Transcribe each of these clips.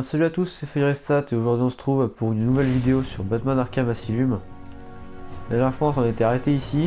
salut à tous, c'est Firestat et aujourd'hui on se trouve pour une nouvelle vidéo sur Batman Arkham Asylum. La dernière fois on s'en était arrêté ici.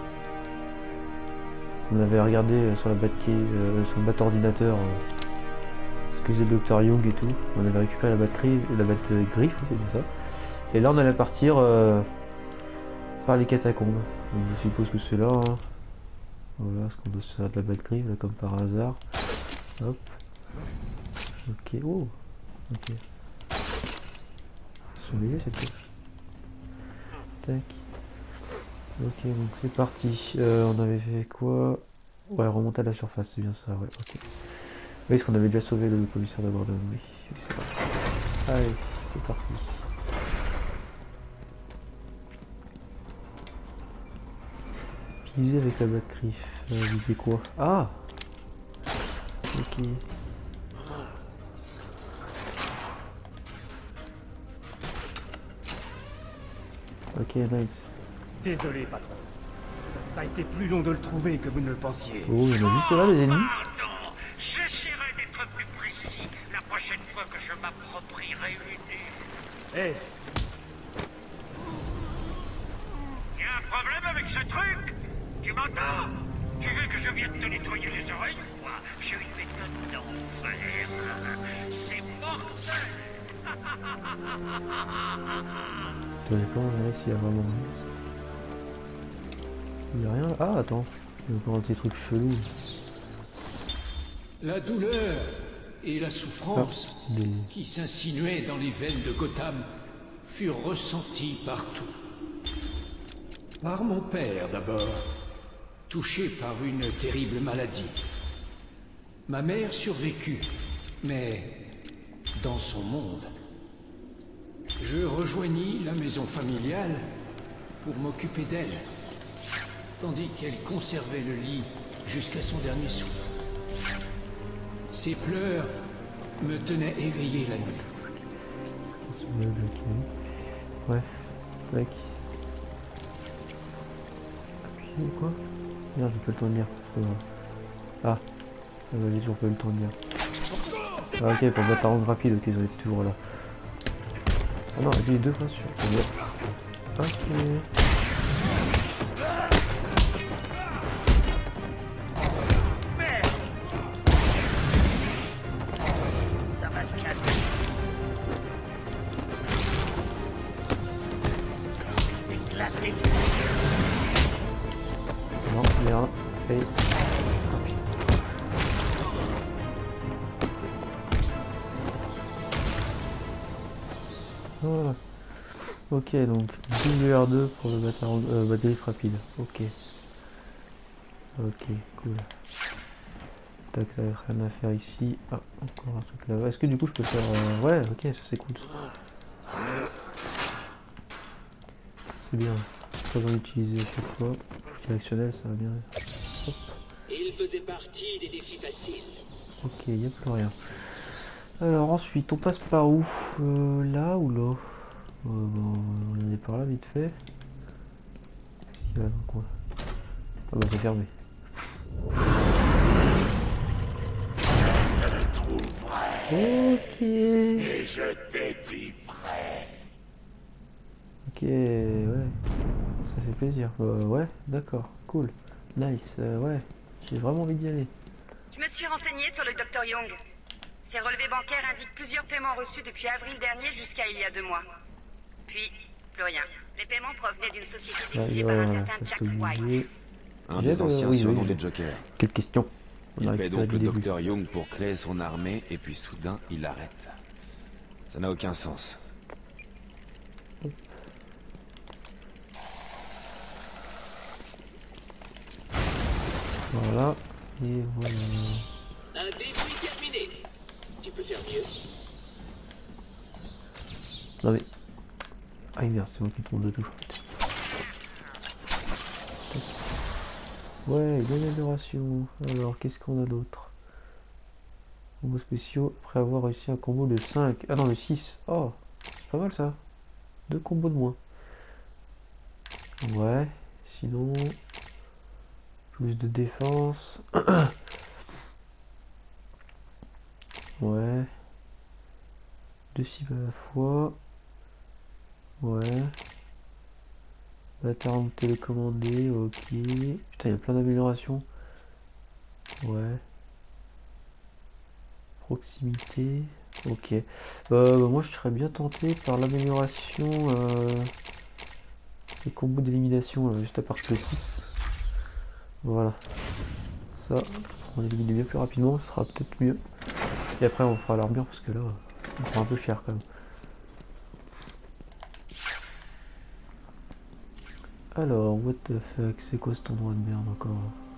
On avait regardé sur la sur le bat ordinateur ce que faisait le Dr Young et tout. On avait récupéré la batterie, la griffe, c'est ça. Et là on allait partir par les catacombes. Donc je suppose que c'est là. Hein. Voilà, ce qu'on doit se faire de la batterie là comme par hasard. Hop. Ok, oh. Ok. Surveiller c'est tout. Tac. Ok, donc c'est parti. On avait fait quoi? Ouais, remonter à la surface, c'est bien ça, ouais, ok. Oui, parce qu'on avait déjà sauvé le commissaire de Gordon, oui. C'est parti. Allez, c'est parti. Viser avec la batterie. Viser quoi? Ah! Ok. Ok, nice. Désolé, patron. Ça a été plus long de le trouver que vous ne le pensiez. Oh, il y en a juste là, les ennemis. Pardon, j'essaierai d'être plus précis la prochaine fois que je m'approprierai une idée. Hé, Y a un problème avec ce truc? Tu m'entends? Tu veux que je vienne te nettoyer les oreilles ou quoi? Je vais te d'enfer. C'est mortel. Ça dépend, là, s'il y a vraiment rien. Il y a rien là. Ah, attends. Il y a encore un petit truc chelou. La douleur et la souffrance Ah, des... qui s'insinuaient dans les veines de Gotham furent ressenties partout. Par mon père d'abord, touché par une terrible maladie. Ma mère survécut, mais dans son monde. Je rejoignis la maison familiale pour m'occuper d'elle, tandis qu'elle conservait le lit jusqu'à son dernier souffle. Ses pleurs me tenaient éveillé la nuit. Ok. Bref. Tac. Appuyer quoi? Merde, j'ai pas le temps de lire. Ah. Vas-y, toujours pas eu le temps de lire. Ah, ok, pour battre la ronde rapide, ok, ils ont été toujours là. Ah non, il est deux fois sur. Ok. Ça va te casser. Éclater. Non, merde. Et... Ah putain. Voilà. Ok, donc WR2 pour le batterie rapide. Ok. Ok, cool. Tac, rien à faire ici. Ah, encore un truc là-bas. Est-ce que du coup je peux faire... Ouais, ok, ça c'est cool. C'est bien. Pas besoin d'utiliser à chaque fois. Touche directionnelle, ça va bien. Hop. Il faisait partie des défis faciles. Ok, il n'y a plus rien. Alors ensuite, on passe par où? Là ou là? Bon, on est par là vite fait. Qu'est-ce qu'il y a dans le coin? Ah bah c'est fermé. Je le trouverai. Ok. Et je t'étriperai. Ok, ouais. Ça fait plaisir. Ouais, d'accord, cool. Nice, ouais. J'ai vraiment envie d'y aller. Je me suis renseigné sur le Dr Young. Ses relevés bancaires indiquent plusieurs paiements reçus depuis avril dernier jusqu'à il y a 2 mois. Puis, plus rien. Les paiements provenaient d'une société Ah, dirigée par un certain Jack White. Un des anciens surnoms des Jokers. Quelle question? Il paie donc le Dr Young pour créer son armée et puis soudain il l'arrête. Ça n'a aucun sens. Voilà. Et voilà. Un défi terminé. Tu peux faire mieux. Non mais... Ah merde, c'est moi qui tourne de touche. Ouais, d'amélioration. Alors, qu'est-ce qu'on a d'autre? Combos spéciaux, après avoir réussi un combo de 5. Ah non, le 6. Oh, c'est pas mal ça. 2 combos de moins. Ouais, sinon... Plus de défense. Ouais. 2 cibles à la fois. Ouais. Bâtard télécommandé, ok. Putain, il y a plein d'améliorations. Ouais. Proximité, ok. Moi je serais bien tenté par l'amélioration des combos d'élimination juste à partir de 6. Voilà. Ça, on élimine bien plus rapidement, ce sera peut-être mieux. Et après on fera l'armure parce que là, on prend un peu cher quand même. Alors, what the fuck, c'est quoi cet endroit de merde encore?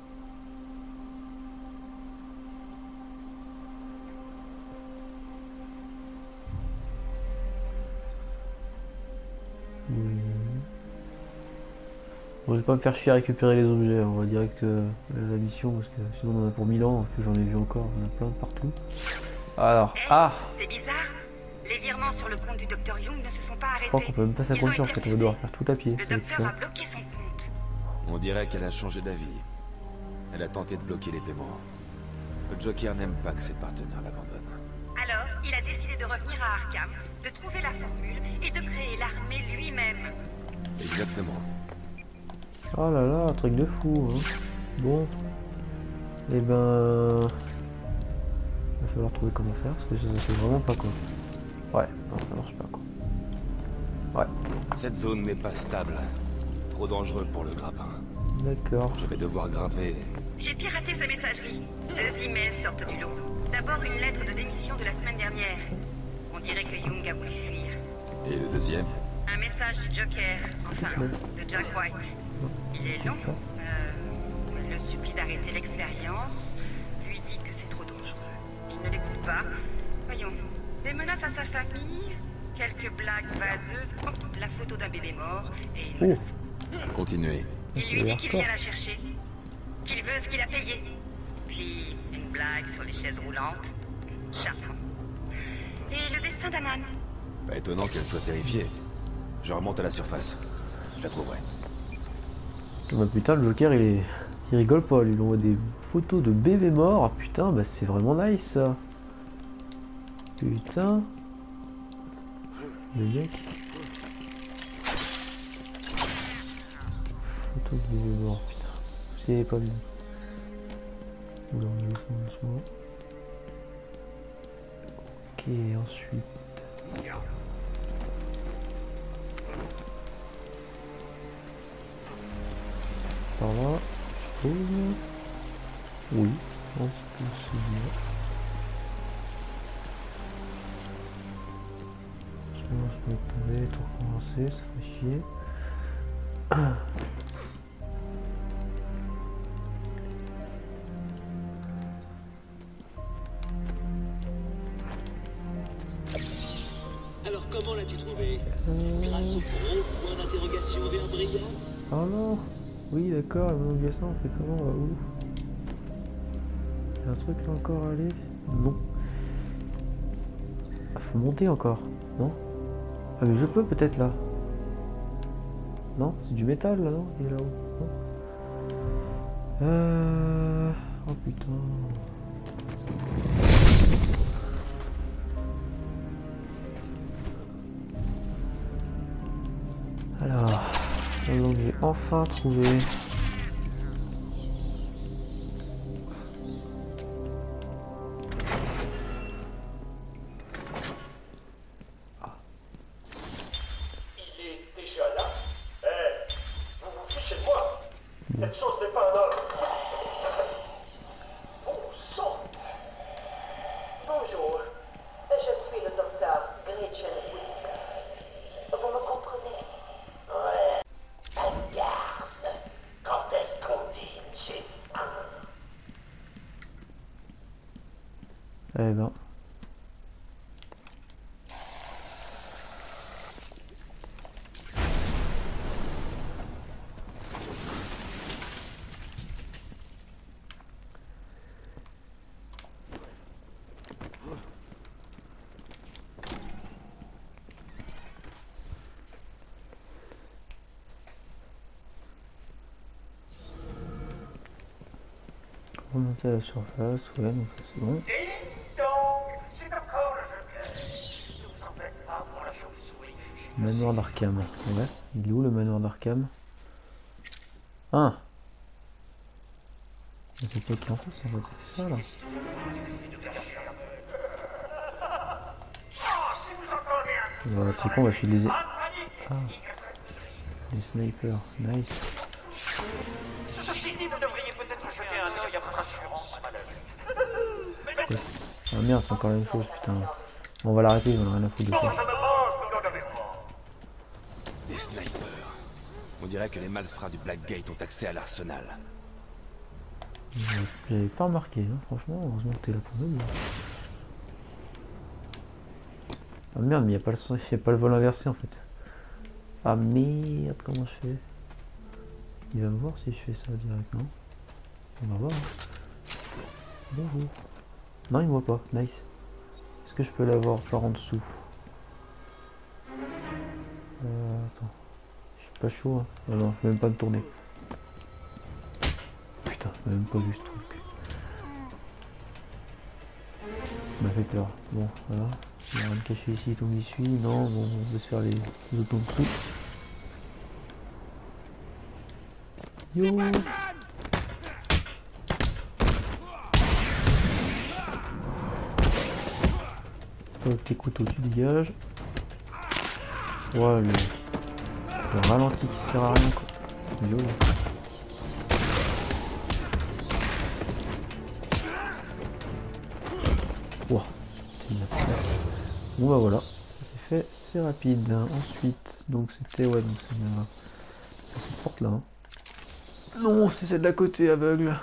Oui. Bon, je vais pas me faire chier à récupérer les objets, on va direct la mission parce que sinon on en a pour 1000 ans, que j'en ai vu encore, on en a plein de partout. Alors, C'est bizarre. Les virements sur le compte du docteur Young ne se sont pas arrêtés. Je crois qu'on peut même pas s'accrocher en fait, on va devoir faire tout à pied. Le docteur a bloqué son compte. On dirait qu'elle a changé d'avis. Elle a tenté de bloquer les paiements. Le Joker n'aime pas que ses partenaires l'abandonnent. Alors, il a décidé de revenir à Arkham, de trouver la formule et de créer l'armée lui-même. Exactement. Oh là là, un truc de fou, hein. Bon. Et ben... il va falloir trouver comment faire, parce que ça fait vraiment pas quoi. Ouais, non, ça marche pas quoi. Ouais. Cette zone n'est pas stable. Trop dangereux pour le grappin. D'accord. Je vais devoir grimper. J'ai piraté sa messagerie. 2 emails sortent du lot. D'abord une lettre de démission de la semaine dernière. On dirait que Young a voulu fuir. Et le deuxième? Un message du Joker, enfin, de Jack White. Il est long. Le supplie d'arrêter l'expérience. Lui dit que c'est trop dangereux. Il ne l'écoute pas. Voyons. Des menaces à sa famille. Quelques blagues vaseuses. Oh, la photo d'un bébé mort. Et une menace. Continuez. Il lui dit qu'il vient la chercher. Qu'il veut ce qu'il a payé. Puis une blague sur les chaises roulantes. Charmant. Et le dessin d'Anan. Pas étonnant qu'elle soit terrifiée. Je remonte à la surface. Je la trouverai. Bah putain, le Joker il rigole pas, lui il envoie des photos de bébés morts. Putain, bah c'est vraiment nice ça. Putain. Le mec. Photos de bébés morts, putain. C'est pas bien. Oula, doucement. Ok, ensuite. Par là, je trouve. Oui, je pense que c'est bien. Je peux tomber, tout recommencer, ça fait chier. Alors comment l'as-tu trouvé? Grâce au gros point d'interrogation vert brillant? Alors, oui d'accord, la prolongation on fait comment là où? Il y a un truc là encore à aller? Non. Ah, faut monter encore, non? Ah mais je peux peut-être là. Non? C'est du métal là, non? Il est là-haut. Oh putain. Alors, donc j'ai enfin trouvé. Il est déjà là. Vous vous fichez de moi. Cette chose n'est pas un homme. Bon sang. Bonjour, je suis le docteur Gretchen Whistler. Vous me comprenez? Ouais. Garce. Quand est-ce qu'on dîne chez un? Eh ben. Remonter à la surface, ouais, donc ça, c'est bon. Et donc, c'est encore le Joker. Je vous en Manoir d'Arkham. Ouais, il est où le manoir d'Arkham? Ah, c'est quoi qui en face en fait? C'est ça là. Voilà, c'est con, on va filer les... Ah, les snipers, nice. Ceci dit, vous devriez peut-être jeter un œil à votre assurance, madame. Ah merde, c'est encore la même chose, putain. Bon, on va l'arrêter, on a rien à foutre de ça. Des snipers. On dirait que les malfrats du Blackgate ont accès à l'arsenal. J'avais pas remarqué, hein. Franchement, heureusement que t'es là pour nous. Ah merde, mais y a pas le son, y a pas le vol inversé en fait. Ah merde, comment je fais? Il va me voir si je fais ça directement. On va voir. Hein. Bonjour. Non, il me voit pas. Nice. Est-ce que je peux l'avoir par en dessous? Attends. Je suis pas chaud. Hein. Ah non, je vais même pas me tourner. Putain, j'ai même pas vu ce truc. Ça m'a fait peur. Bon, voilà. Il y a rien de caché ici, tout m'y suit. Non, bon, on va se faire les autres trucs. Yo! Tes couteaux, tu dégages. Ouais, le ralenti qui sert à rien quoi. Yo. Wow. Bon bah voilà, c'est fait, c'est rapide. Ensuite, donc c'était ouais, donc c'est cette porte là. Hein. Non, c'est celle d'à côté aveugle.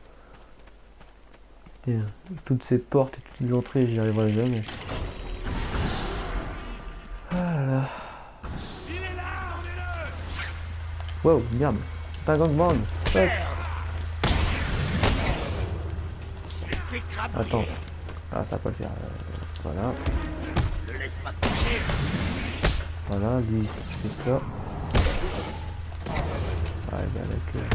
Et, toutes ces portes et toutes les entrées, j'y arriverai jamais. Voilà. Wow, merde. C'est un gangbang. Fuck. Attends. Ah, ça va pas le faire. Voilà. Voilà, lui, c'est ça. Ah, il a la queue.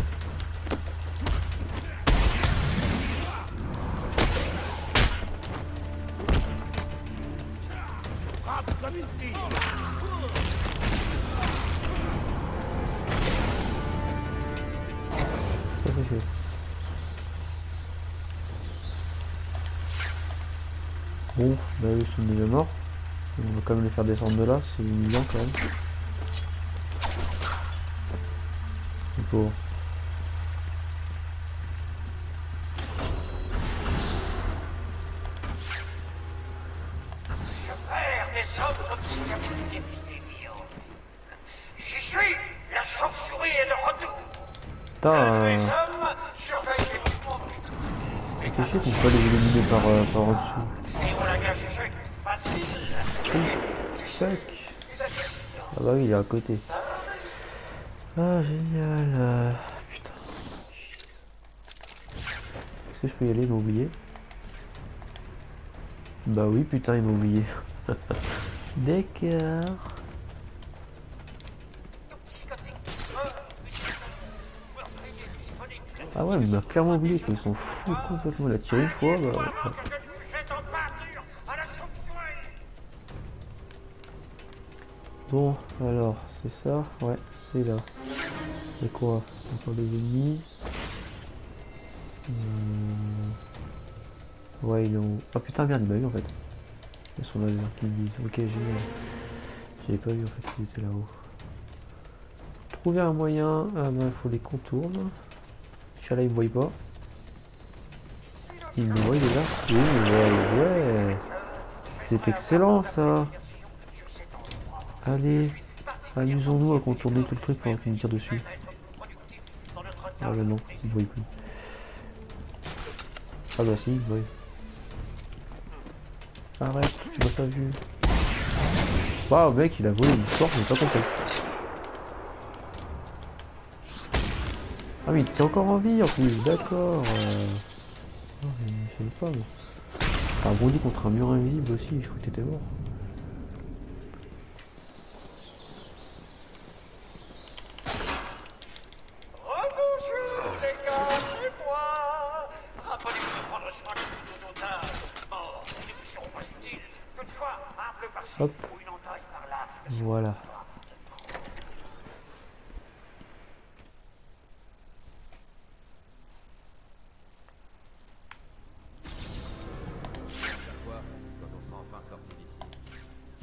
Bon, bah eux sont déjà morts. On va quand même les faire descendre de là, c'est humiliant quand même. Les pauvres. Je perds des hommes comme s'il y avait une épidémie. J'y suis. La chauve-souris est de retour. Putain, Les hommes surveillent les mouvements du tout. c'est chiant qu'on peut les éliminer par en dessous. Et on la gâche facile. Tac. Ah bah oui, il est à côté. Ah génial. Putain. Est-ce que je peux y aller? Il m'a oublié. Bah oui, putain, il m'a oublié. D'accord. Ah ouais, mais il m'a clairement oublié, ils sont fous complètement. Il a tiré une fois, bah... Bon, alors, c'est ça? Ouais, c'est là. C'est quoi? Encore des ennemis. Ouais, ils ont... Ah putain, merde, il m'a vu en fait. Ils sont laser qui me disent. Ok, génial. J'avais pas vu en fait qu'ils étaient là-haut. Trouver un moyen. Ah ben, il faut les contourner. Inch'Allah, ils me voient pas. Ils me voient déjà. Oui, ouais, ouais. C'est excellent ça. Allez, amusons-nous à contourner tout le truc pendant qu'ils me tirent dessus. Ah bah non, ils ne voient plus. Ah bah si, ils voient. Arrête, tu m'as pas vu. Waouh, mec, il a volé une porte, j'ai pas compris. Ah mais il était encore en vie en plus, d'accord. Non mais je sais pas, mais... T'as rebondi contre un mur invisible aussi, je crois que t'étais mort. Hop. Voilà.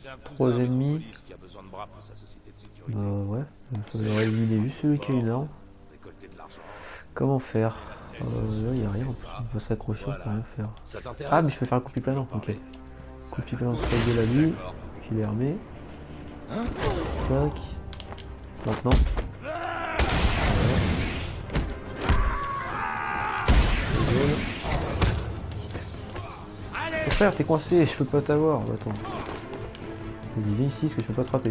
3 ennemis. Ouais, ça va éliminer juste celui qui a une arme. Comment faire? Là il n'y a rien en plus, on peut s'accrocher, on peut rien faire. Ah mais je peux faire un coup de pied planant, ok. Coup de pied planant sur la gueule à lui, puis il est armé. Tac. Maintenant. Oh, frère, t'es coincé, je peux pas t'avoir. Attends. Vas-y, viens ici, parce que je peux pas te frapper.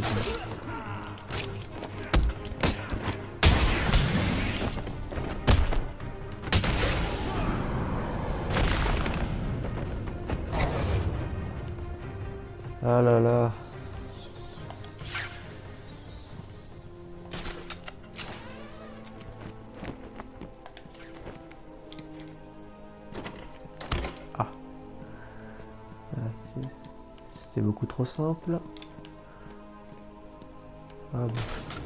Ah là là. Ah. C'était beaucoup trop simple. Ah bon.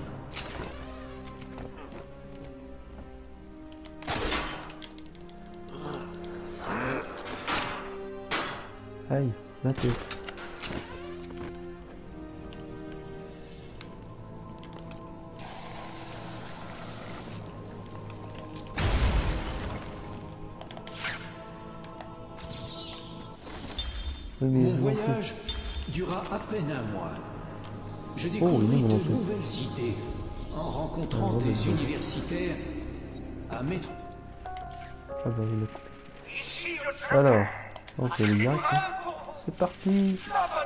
Aïe, ma tête. Mon voyage dura à peine un mois. Je découvris de nouvelles idées en rencontrant des universitaires à métro. Ah bah, alors, ok, les gars, c'est parti.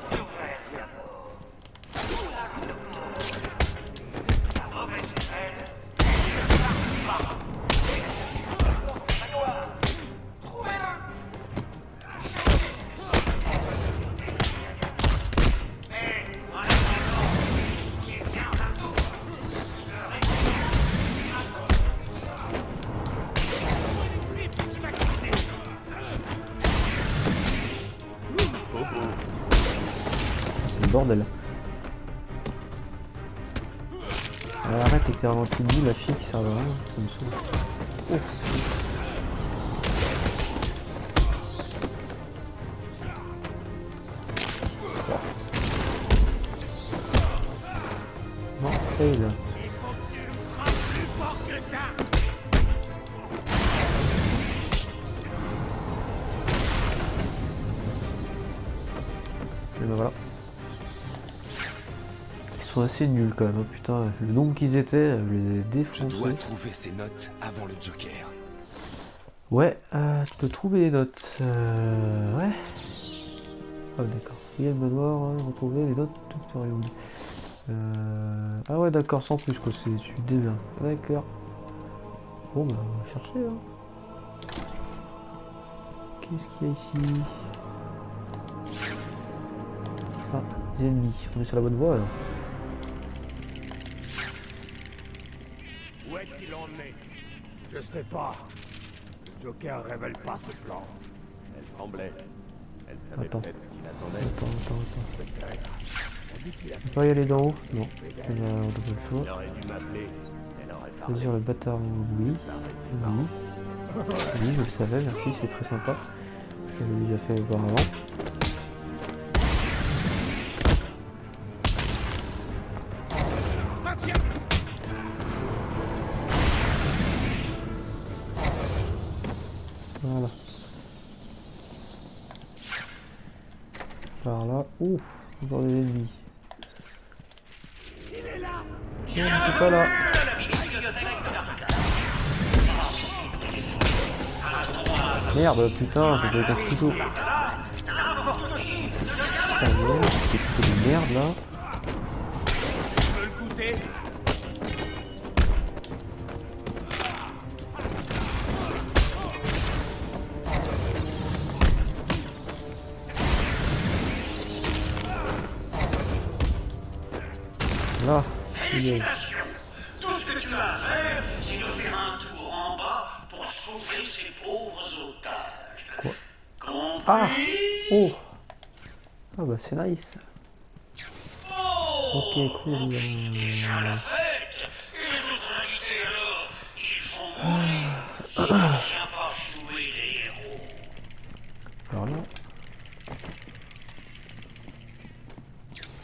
Bordel. Alors, arrête avec tes ralentis de la fille qui sert à rien, ça me saoule. Oh. Non, fail. Et ben voilà. Ils sont assez nuls quand même, hein. Putain, le nombre qu'ils étaient, je les ai défoncés. Je dois trouver ces notes avant le Joker. Ouais, tu peux trouver les notes. Ouais. Ah d'accord. Il y a le manoir, hein, retrouver les notes Dr. Young. Ah ouais d'accord, sans plus quoi, c'est du démerde. D'accord. Bon bah on va chercher hein. Qu'est-ce qu'il y a ici? Ah, des ennemis. On est sur la bonne voie alors. Où est-il en est? Je sais pas. Le Joker révèle pas ses plans. Elle tremblait. Elle savait peut-être ce qu'il attendait. Attends. On peut pas y aller d'en haut? Non. On a double choix. Elle aurait dû m'appeler. Elle aurait parlé. Choisir le bâtard, oui. Oui. Oui, je le savais, merci, c'est très sympa. Je l'avais déjà fait auparavant. Voilà. Par là. Ouf, encore des ennemis. Non, je suis pas là. Merde, putain, ça doit être un couteau. Ah merde, c'est des couteaux de merde là. Tu veux le goûter? Là, Félicitations! Tout ce que tu as à faire, c'est de faire un tour en bas pour sauver ces pauvres otages. quoi? Compris? Ah! Oh! Ah bah c'est nice. Ok, cool. Déjà la fête! Et les autres invités alors? Ils vont mourir si tu ne viens pas jouer les héros. Alors là.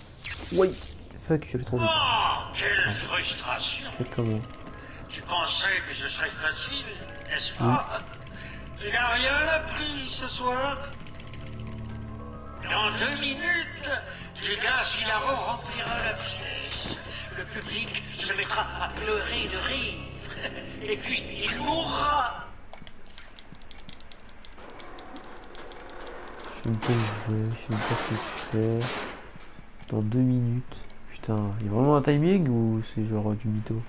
Oui. Fuck, je vais trop vite. Oh, quelle frustration! C'est comment? Tu pensais que ce serait facile, n'est-ce pas? Tu n'as rien appris ce soir? Dans 2 minutes, du gaz hilarant remplira la pièce. Le public se mettra à pleurer de rire. Et puis, il mourra. Je sais même pas où je vais, je sais même pas ce que je fais. Dans 2 minutes. Putain, il y a vraiment un timing ou c'est genre du mytho?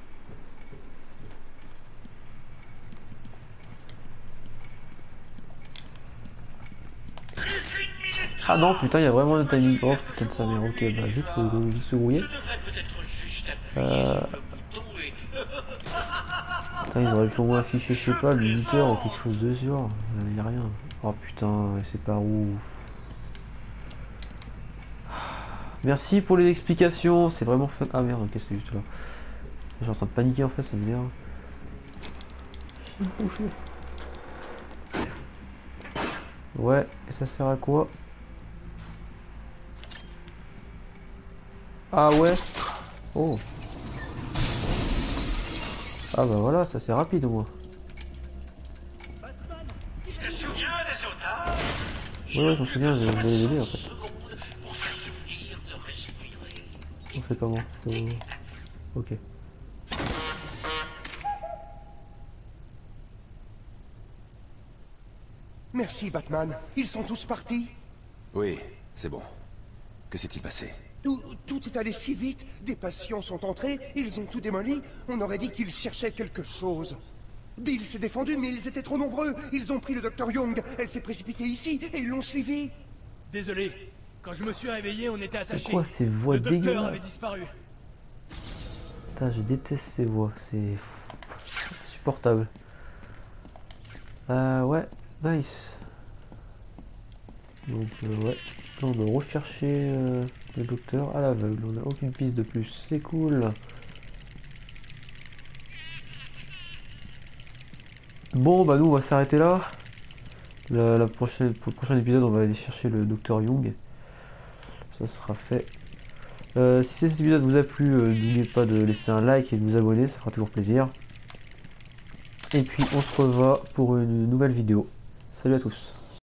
Ah non, putain, il y a vraiment un timing. Oh putain de sa mère, ok, bah vite, faut se grouiller. Putain, ils auraient pu au moins afficher, je sais pas, le 8h ou quelque chose de sûr. Il y a rien. Oh putain, c'est par où? Merci pour les explications, c'est vraiment fun. Ah merde, ok, c'est juste là. Je suis en train de paniquer en fait, ça m'énerve. Ouais, et ça sert à quoi? Ah ouais. Oh. Ah bah voilà, ça c'est rapide au moins. Ouais, j'en souviens, je vais les aider en fait. On fait comment? Ok. Merci, Batman. Ils sont tous partis? Oui, c'est bon. Que s'est-il passé? Tout est allé si vite. Des patients sont entrés, ils ont tout démoli. On aurait dit qu'ils cherchaient quelque chose. Bill s'est défendu, mais ils étaient trop nombreux. Ils ont pris le Dr Young. Elle s'est précipitée ici et ils l'ont suivi. Désolé. Quand je me suis réveillé, on était attachés. C'est quoi ces voix dégueulasses? Le docteur avait dégueulasses? disparu. Putain, je déteste ces voix. C'est insupportable. Ouais, nice. Donc ouais, là, on doit rechercher le docteur à l'aveugle. On n'a aucune piste de plus. C'est cool. Bon bah nous on va s'arrêter là. Pour le prochain épisode on va aller chercher le docteur Young. Ça sera fait. Si cet épisode vous a plu, n'oubliez pas de laisser un like et de vous abonner, ça fera toujours plaisir. Et puis on se revoit pour une nouvelle vidéo. Salut à tous.